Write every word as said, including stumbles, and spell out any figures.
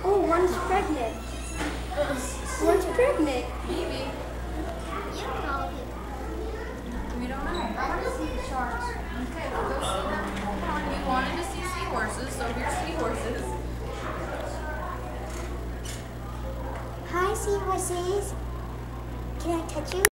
Oh, one's pregnant. One's pregnant. Maybe. You know it. We don't know. I want to see the sharks. Okay, we'll go see them. Come on, you wanted to see seahorses, so here's seahorses. Hi, seahorses. Can I touch you?